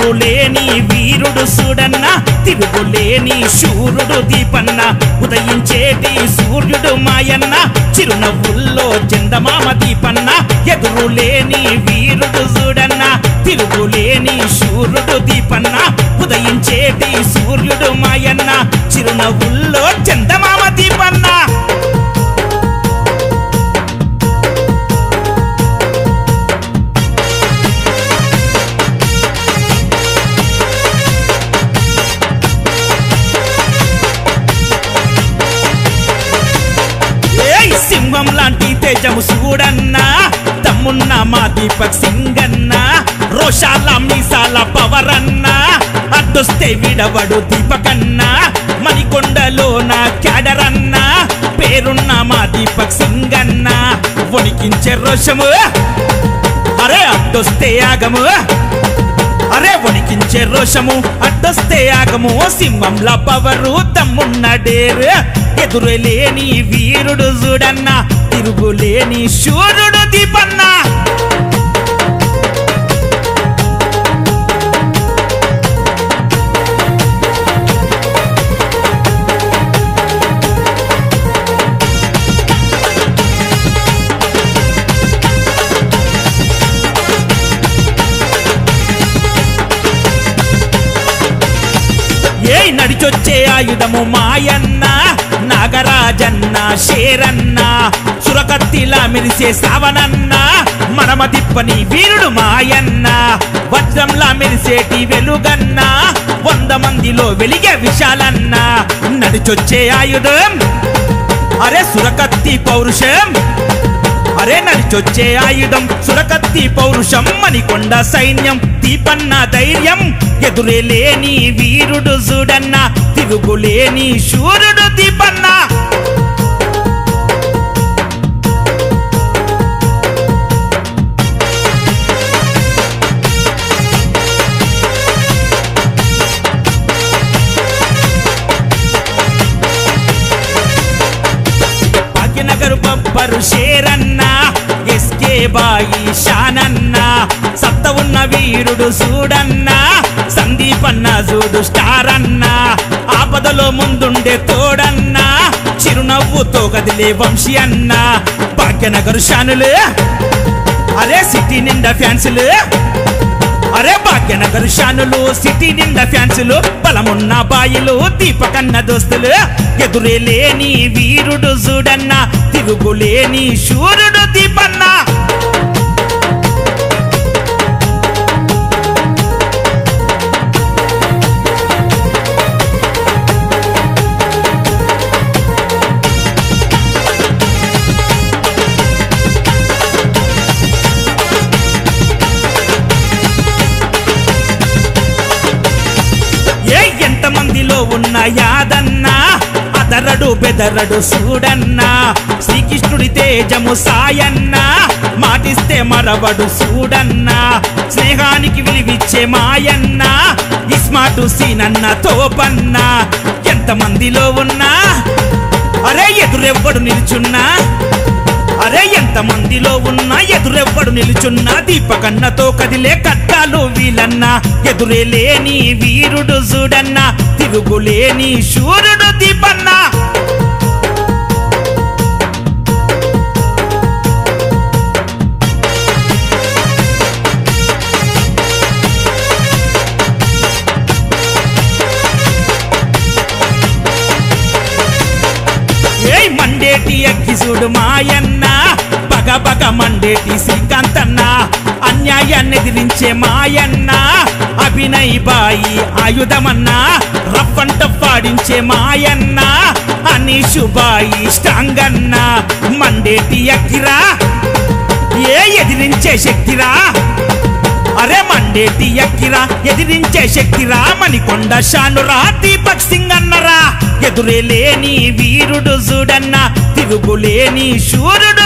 ఎదురులేని వీరుడు చూడన్న తిరుగులేని శూరుడు దీపన్న ఉదయించేటి సూర్యుడు మాయన్న చిరునవ్వుల్లో చందమామ దీపన్న ఎదురులేని వీరుడు చూడన్న తిరుగులేని శూరుడు దీపన్న ఉదయించేటి సూర్యుడు మాయన్న చిరునవ్వుల్లో చందమామ దీపన్న సింహం లాంటి తేజము చూడన్నా తమ్మున్న మా దీపక్ సింగ్ అన్న రోషాల మీసాల పవరన్న అడ్డొస్తే విడవడు దీపకన్న మణికొండలో నా క్యాడరన్న పేరున్న మా దీపక్ సింగ్ అన్న వణికించే రోషము అరే అడ్డొస్తే ఆగము అరే వణికించే రోషము అడ్డొస్తే ఆగము సింహంలా పవరు తమ్మున్న డేరు ఎదురులేని వీరుడు చూడన్న తిరుగులేని శూరుడు దీపన్న నడిచొచ్చే ఆయుధము మాయన్న నాగరాజన్న షేరన్న సురకత్తిలా మెరిసే సావనన్న మనమ తిప్పని వీరుడు మాయన్న వజ్రంలా మెరిసేటి వెలుగన్న 100 మందిలో వెలిగే విశాలన్న నడిచొచ్చే ఆయుధం అరే సురకత్తి పౌరుషం అరే నడిచొచ్చే ఆయుధం సురకత్తి పౌరుషం మణికొండ సైన్యం దీపన్న ధైర్యం ఎదురేలేని వీరుడు చూడన్న తిరుగులేని శూరుడు దీపన్న భాగ్యనగర్ బబ్బరు షేరన్న ఎస్కే బాయి షానన్న సత్త ఉన్న వీరుడు చూడన్న సందీపన్న చూడు స్టార్ అన్న ఆపదలో ముందుండే తోడన్న చిరునవ్వుతో కదిలే వంశీ అన్న భాగ్యనగర్ షానులు అరే సిటీ నిండా ఫ్యాన్సులు అరే భాగ్యనగర్ షానులు సిటీ నిండా ఫ్యాన్సులు బలమున్న బాయిలు దీపకన్న దోస్తులు ఎదురేలేని వీరుడు చూడన్న తిరుగులేని శూరుడు దీపన్న మందిలో ఉన్న యాదన్న అదరడు బెదరడు చూడన్న శ్రీకృష్ణుడి తేజము సాయన్న మాటిస్తే మరవడు చూడన్న స్నేహానికి విలువిచ్చే మాయన్న ఇస్మాటు సీనన్న తోపన్న ఎంతమందిలో ఉన్నా అరే ఎదురెవ్వడు నిల్చున్నా అరే ఎంతమందిలో ఉన్నా ఎదురెవ్వడు నిలుచున్నా దీపకన్నతో కదిలే కట్టాలు వీలన్న ఎదురేలేని వీరుడు చూడన్న తిరుగులేని శూరుడు దీపన్న మండేటి అగ్గిసుడు మాయన్న బగ మండేటి శ్రీకాంతన్న అన్యాయాన్ని ఎదిరించే మాయన్న అభినయ్ బాయి ఆయుధమన్న రఫ్ అండ్ టఫ్ ఆడించే మాయన్న అనీషు బాయి స్ట్రాంగ్ అన్న మండేటి అగ్గిరా ఏ ఎదిరించే శక్తిరా అరే మండేటి అగ్గిరా ఎదిరించే శక్తిరా మణికొండ షానురా దీపక్ సింగ్ అన్నరా ఎదురేలేని వీరుడు చూడన్న తిరుగులేని శూరుడు